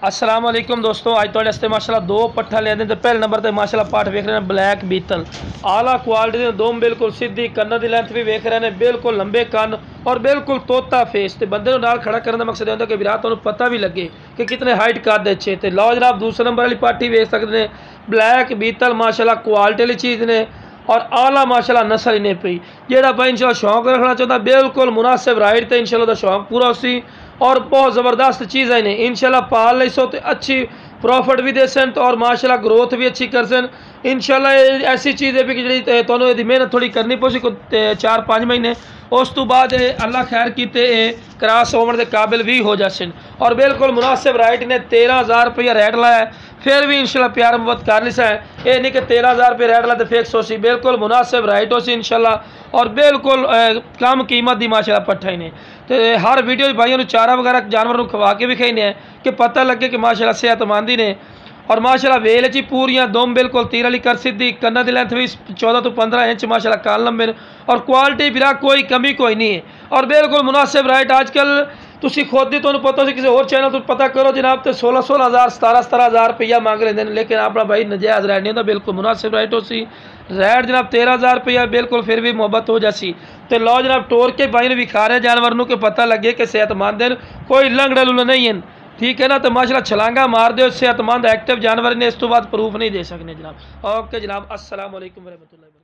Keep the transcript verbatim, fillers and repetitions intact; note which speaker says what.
Speaker 1: السلام علیکم دوستو، اج تھوڑے واسطے ماشاءاللہ دو پٹھا لے دیں تے پہلے نمبر تے ماشاءاللہ پاٹ ویکھ رہے ہیں بلیک بیتل اعلیٰ کوالٹی دے دوم بالکل سیدھی کناں دی لینتھ بھی ویکھ رہے ہیں بالکل لمبے کن اور بالکل توتا فیس تے بندے نوں نال کھڑا کرنے دا مقصد ہوندا کہ ویرات تانوں پتہ بھی لگے کہ کتنے ہائٹ قد اچھے تے لو جناب دوسرے نمبر والی پاٹی ویکھ سکدے ہیں بلیک بیتل ماشاءاللہ کوالٹی والی چیز نے اور اعلیٰ ماشاءاللہ نسل نے پئی جیڑا بھائی انشاءاللہ شوق رکھنا چاہتا بالکل مناسب رائٹ تے انشاءاللہ دا شوق پورا ہوسی اور بہت زبردست چیز ہے انہیں انشاءاللہ پال لئی سو تے اچھی پروفٹ بھی دے سن اور ماشاءاللہ گروتھ بھی اچھی کر سن انشاءاللہ ایسی چیز ہے کہ جڑی تانوں دی محنت تھوڑی کرنی پوسی کو چار پانچ مہینے اس تو بعد اللہ خیر کیتے کراس ہون دے قابل بھی ہو جاسن اور بالکل مناسب رائٹ نے تیرہ ہزار روپیہ ریٹ لایا ہے پھر بھی انشاءاللہ پیار محبت کر لیسا ہے یہ نہیں کہ تیرہ ہزار روپے ریٹ لا تے فکس ہو سی بالکل مناسب رائٹ ہو سی انشاءاللہ اور بالکل کم قیمت دی ماشاءاللہ پٹھا ہی نے تو ہر ویڈیو بھائیوں نے چارہ وغیرہ جانور نوں کھوا کے بھی کھائی نے کہ پتہ لگے کہ ماشاءاللہ صحت مندی نے اور ماشاءاللہ ویل چی پوریاں دوم بالکل تیر والی کر سیدھی کناں دی لینتھ بھی چودہ تو پندرہ انچ ماشاءاللہ کان لمبے اور کوالٹی بھی کوئی کمی کوئی نہیں ہے اور بالکل مناسب رائٹ آج کل تسی خود دی تانوں پتہ سی کسی اور چینل تو پتہ کرو جناب تے سولہ سولہ ہزار ستارہ ستارہ ہزار روپیہ مانگ لیندے لیکن اپنا بھائی نجائز ریٹ نہیں ہوندا بالکل مناسب رائٹ ہو سی ریٹ جناب تیرہ ہزار روپیہ بالکل پھر بھی محبت ہو جاسی تے لو جناب ٹور کے بھائی نے وکھا رہے جانور نوں کہ پتہ لگے کہ صحت مند ہیں کوئی لنگڑا لولا نہیں ہیں ٹھیک ہے نا تو ماشاءاللہ چھلانگا مار دے صحت مند ایکٹیو جانور نے اس تو بعد پروف نہیں دے سکنے جناب اوکے جناب السلام علیکم ورحمۃ اللہ وبرکاتہ.